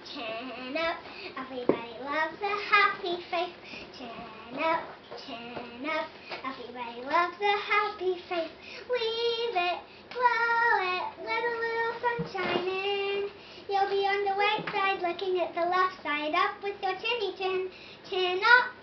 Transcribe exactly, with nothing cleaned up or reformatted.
chin up. Everybody loves a happy face. Chin up, chin up. Everybody loves a happy face. Leave it, blow it, let a little sunshine in. You'll be on the right side looking at the left side. Up with your chinny chin. Chin up.